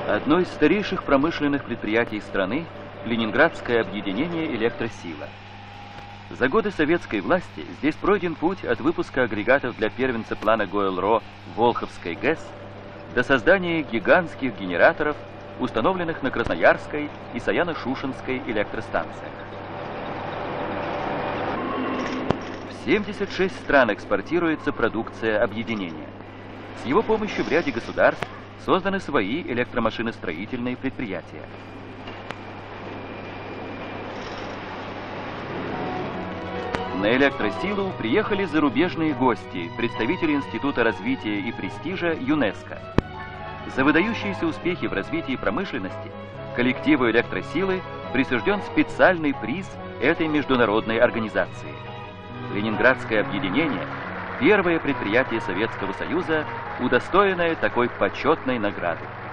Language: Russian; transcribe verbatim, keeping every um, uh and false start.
Одно из старейших промышленных предприятий страны – Ленинградское объединение «Электросила». За годы советской власти здесь пройден путь от выпуска агрегатов для первенца плана Гойл-Ро Волховской ГЭС до создания гигантских генераторов, установленных на Красноярской и Саяно-Шушенской электростанциях. В семьдесят шесть стран экспортируется продукция объединения. С его помощью в ряде государств созданы свои электромашиностроительные предприятия. На электросилу приехали зарубежные гости, представители Института развития и престижа ЮНЕСКО. За выдающиеся успехи в развитии промышленности коллективу электросилы присужден специальный приз этой международной организации. Ленинградское объединение – первое предприятие Советского Союза, удостоенное такой почетной награды.